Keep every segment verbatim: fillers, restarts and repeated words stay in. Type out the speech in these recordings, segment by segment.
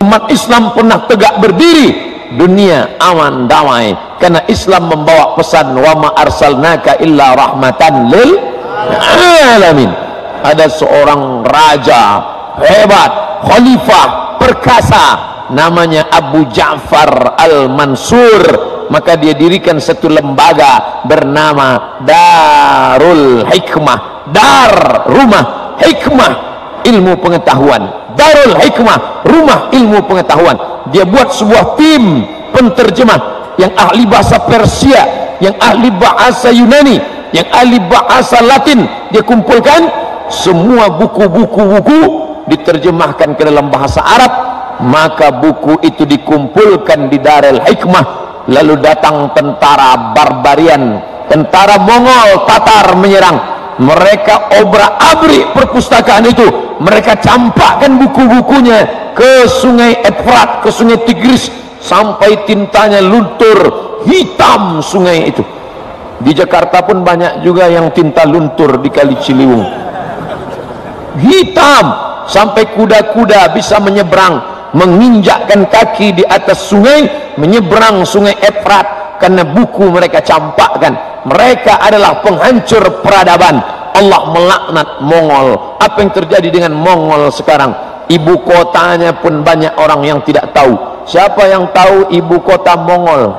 umat Islam pernah tegak berdiri, dunia aman damai, karena Islam membawa pesan wa ma arsalnaka illa rahmatan lil alamin. Ada seorang raja hebat, khalifah perkasa, namanya Abu Ja'far Al-Mansur, maka dia dirikan satu lembaga bernama Darul Hikmah. Dar, rumah, hikmah, ilmu pengetahuan. Darul Hikmah, rumah ilmu pengetahuan. Dia buat sebuah tim penterjemah yang ahli bahasa Persia, yang ahli bahasa Yunani, yang ahli bahasa Latin. Dia kumpulkan semua buku-buku-buku, diterjemahkan ke dalam bahasa Arab, maka buku itu dikumpulkan di Darul Hikmah. Lalu datang tentara barbarian, tentara Mongol Tatar menyerang. Mereka obrak-abrik perpustakaan itu, mereka campakkan buku-bukunya ke sungai Efrat, ke sungai Tigris, sampai tintanya luntur, hitam sungai itu. Di Jakarta pun banyak juga yang tinta luntur di Kali Ciliwung, hitam, sampai kuda-kuda bisa menyeberang, menginjakkan kaki di atas sungai, menyeberang sungai Efrat, karena buku mereka campakkan. Mereka adalah penghancur peradaban. Allah melaknat Mongol. Apa yang terjadi dengan Mongol sekarang? Ibu kotanya pun banyak orang yang tidak tahu. Siapa yang tahu ibu kota Mongol?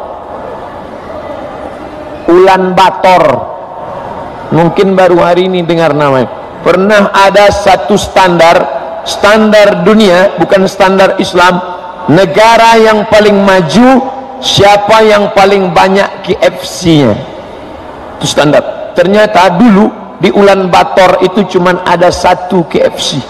Ulaanbaatar. Mungkin baru hari ini dengar namanya. Pernah ada satu standar, standar dunia, bukan standar Islam, negara yang paling maju, siapa yang paling banyak K F C-nya. Itu standar. Ternyata dulu di Ulaanbaatar itu cuman ada satu K F C.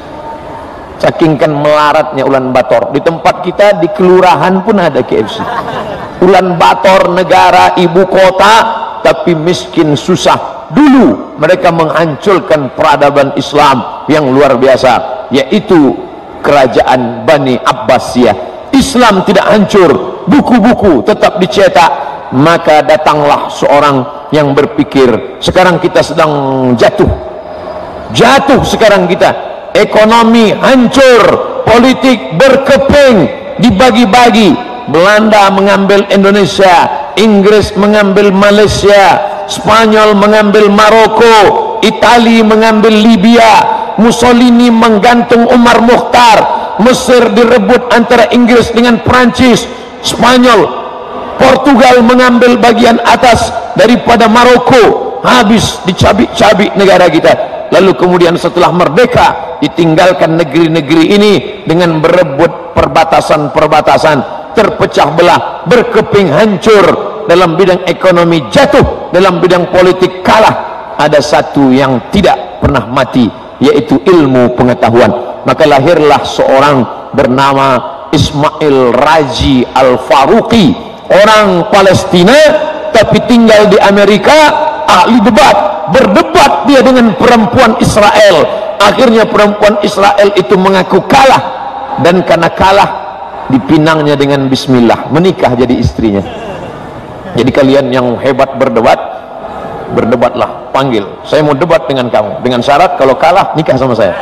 Saking kan melaratnya Ulaanbaatar. Di tempat kita di kelurahan pun ada K F C. Ulaanbaatar negara ibu kota, tapi miskin susah. Dulu mereka menghancurkan peradaban Islam yang luar biasa, yaitu kerajaan Bani Abbasiyah. Islam tidak hancur, buku-buku tetap dicetak. Maka datanglah seorang yang berpikir, sekarang kita sedang jatuh jatuh sekarang kita, ekonomi hancur, politik berkeping, dibagi-bagi. Belanda mengambil Indonesia, Inggris mengambil Malaysia, Spanyol mengambil Maroko, Itali mengambil Libya, Mussolini menggantung Umar Mukhtar, Mesir direbut antara Inggris dengan Perancis, Spanyol, Portugal mengambil bagian atas daripada Maroko, habis dicabik-cabik negara kita. Lalu kemudian setelah merdeka, ditinggalkan negeri-negeri ini dengan berebut perbatasan-perbatasan, terpecah belah, berkeping, hancur. Dalam bidang ekonomi jatuh, dalam bidang politik kalah. Ada satu yang tidak pernah mati, yaitu ilmu pengetahuan. Maka lahirlah seorang bernama Ismail Raji Al-Faruqi, orang Palestina tapi tinggal di Amerika, ahli debat, berdebat dia dengan perempuan Israel. Akhirnya perempuan Israel itu mengaku kalah, dan karena kalah dipinangnya dengan bismillah, menikah jadi istrinya. Jadi kalian yang hebat berdebat, berdebatlah, panggil, saya mau debat dengan kamu, dengan syarat kalau kalah nikah sama saya.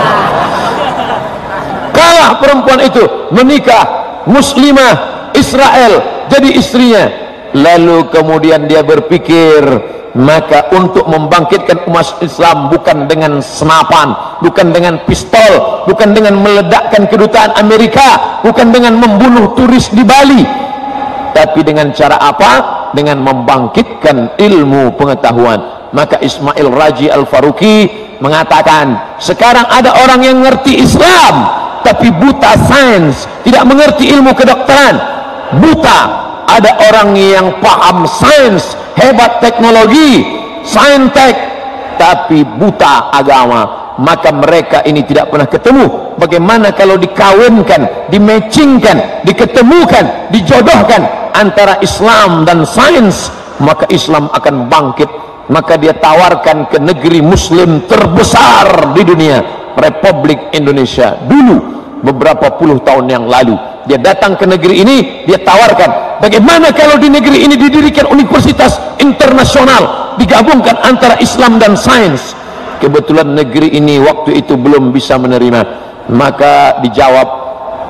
Kalah perempuan itu, menikah, muslimah Israel jadi istrinya. Lalu kemudian dia berpikir, maka untuk membangkitkan umat Islam bukan dengan senapan, bukan dengan pistol, bukan dengan meledakkan kedutaan Amerika, bukan dengan membunuh turis di Bali, tapi dengan cara apa? Dengan membangkitkan ilmu pengetahuan. Maka Ismail Raji Al-Faruqi mengatakan, sekarang ada orang yang ngerti Islam tapi buta sains, tidak mengerti ilmu kedokteran, buta. Ada orang yang paham sains, hebat teknologi, saintek, tapi buta agama. Maka mereka ini tidak pernah ketemu. Bagaimana kalau dikawinkan, dimatchingkan, diketemukan, dijodohkan antara Islam dan sains, maka Islam akan bangkit. Maka dia tawarkan ke negeri muslim terbesar di dunia, Republik Indonesia. Dulu beberapa puluh tahun yang lalu dia datang ke negeri ini, dia tawarkan, bagaimana kalau di negeri ini didirikan universitas internasional, digabungkan antara Islam dan sains. Kebetulan negeri ini waktu itu belum bisa menerima. Maka dijawab,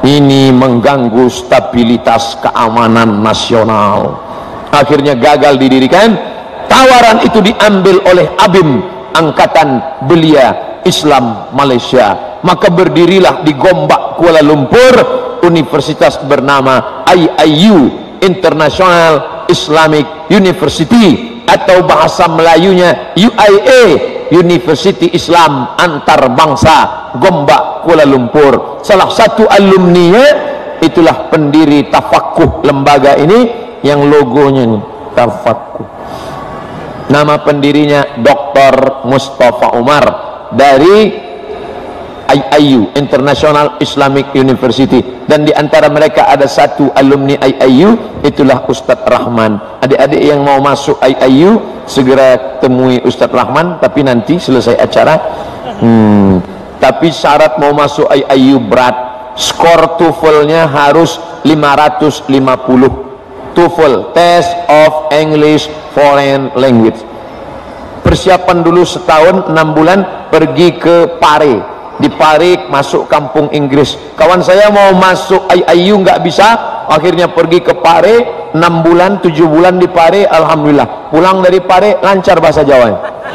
ini mengganggu stabilitas keamanan nasional. Akhirnya gagal didirikan. Tawaran itu diambil oleh A B I M, Angkatan Belia Islam Malaysia. Maka berdirilah di Gombak, Kuala Lumpur, universitas bernama I I U, International Islamic University, atau bahasa Melayunya U I A, University Islam Antarbangsa Gombak, Kuala Lumpur. Salah satu alumninya itulah pendiri Tafakuh, lembaga ini yang logonya ini Tafakuh. Nama pendirinya Doktor Mustafa Umar dari I I U, International Islamic University, dan di antara mereka ada satu alumni I I U, itulah Ustadz Rahman. Adik-adik yang mau masuk I I U segera temui Ustadz Rahman, tapi nanti selesai acara. Hmm, tapi syarat mau masuk I I U berat, skor TOEFL-nya harus lima ratus lima puluh. TOEFL, Test of English Foreign Language. Persiapan dulu setahun, enam bulan, pergi ke Pare. Di Pare masuk kampung Inggris. Kawan saya mau masuk I I U nggak bisa, akhirnya pergi ke Pare, enam bulan, tujuh bulan di Pare, alhamdulillah. Pulang dari Pare lancar bahasa Jawa.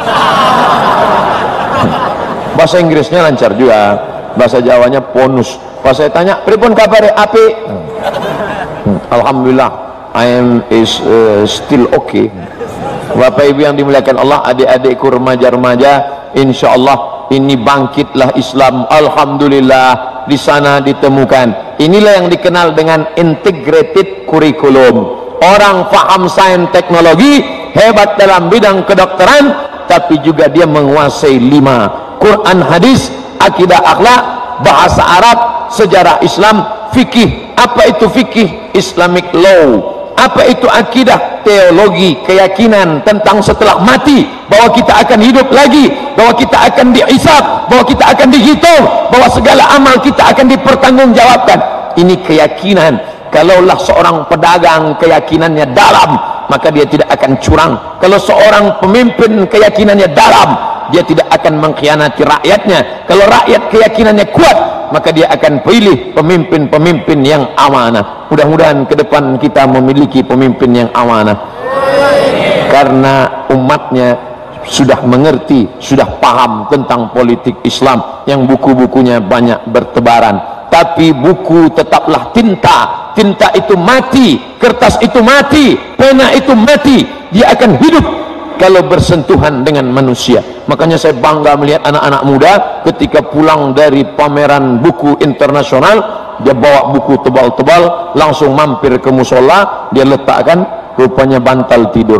Bahasa Inggrisnya lancar juga, bahasa Jawanya bonus. Pas saya tanya, "Pripun kabare api?" Hmm, alhamdulillah, I am is uh, still okay. Bapak Ibu yang dimuliakan Allah, adik-adikku remaja-remaja, insya Allah ini bangkitlah Islam. Alhamdulillah, di sana ditemukan. Inilah yang dikenal dengan integrated curriculum. Orang faham sains teknologi, hebat dalam bidang kedokteran, tapi juga dia menguasai lima: Quran, hadis, akidah, akhlak, bahasa Arab, sejarah Islam, fikih. Apa itu fikih? Islamic law. Apa itu akidah? Teologi, keyakinan tentang setelah mati, bahwa kita akan hidup lagi, bahwa kita akan dihisab, bahwa kita akan dihitung, bahwa segala amal kita akan dipertanggungjawabkan. Ini keyakinan. Kalaulah seorang pedagang keyakinannya dalam, maka dia tidak akan curang. Kalau seorang pemimpin keyakinannya dalam, dia tidak akan mengkhianati rakyatnya. Kalau rakyat keyakinannya kuat, maka dia akan pilih pemimpin-pemimpin yang amanah. Mudah-mudahan ke depan kita memiliki pemimpin yang amanah, karena umatnya sudah mengerti, sudah paham tentang politik Islam, yang buku-bukunya banyak bertebaran. Tapi buku tetaplah tinta. Tinta itu mati, kertas itu mati, pena itu mati. Dia akan hidup kalau bersentuhan dengan manusia. Makanya saya bangga melihat anak-anak muda ketika pulang dari pameran buku internasional, dia bawa buku tebal-tebal, langsung mampir ke musola, dia letakkan, rupanya bantal tidur.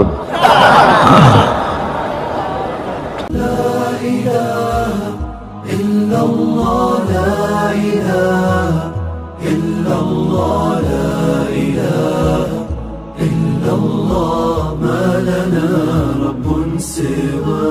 La ilaha illallah, la ilaha illallah, la ilaha illallah, ma lana rabbun siwa